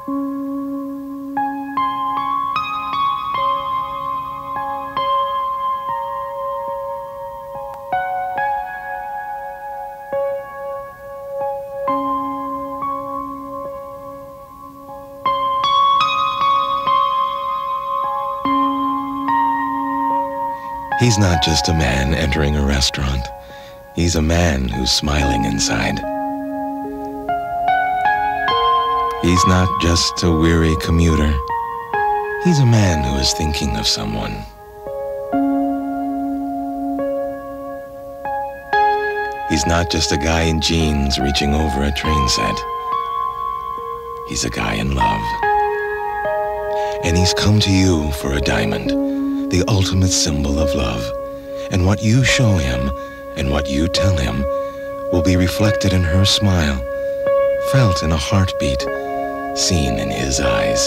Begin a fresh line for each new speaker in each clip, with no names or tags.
He's not just a man entering a restaurant. He's a man who's smiling inside. He's not just a weary commuter. He's a man who is thinking of someone. He's not just a guy in jeans reaching over a train set. He's a guy in love. And he's come to you for a diamond, the ultimate symbol of love. And what you show him and what you tell him will be reflected in her smile, felt in a heartbeat, seen in his eyes.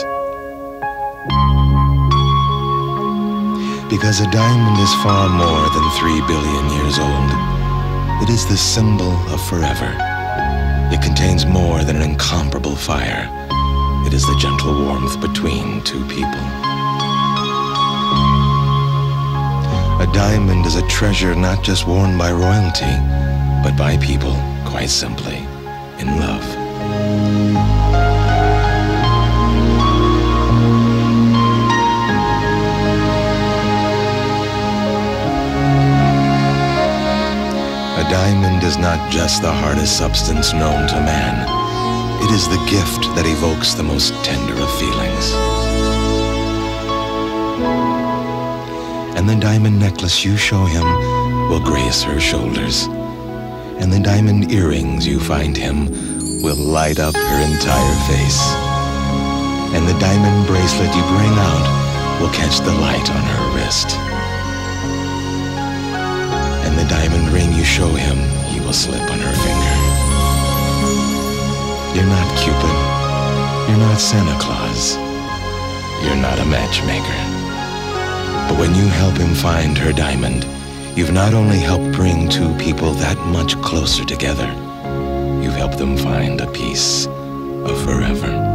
Because a diamond is far more than 3 billion years old. It is the symbol of forever. It contains more than an incomparable fire. It is the gentle warmth between two people. A diamond is a treasure not just worn by royalty, but by people, quite simply, in love. A diamond is not just the hardest substance known to man. It is the gift that evokes the most tender of feelings. And the diamond necklace you show him will grace her shoulders. And the diamond earrings you find him will light up her entire face. And the diamond bracelet you bring out will catch the light on her wrist. And the diamond ring you show him, he will slip on her finger. You're not Cupid. You're not Santa Claus. You're not a matchmaker. But when you help him find her diamond, you've not only helped bring two people that much closer together, you've helped them find a piece of forever.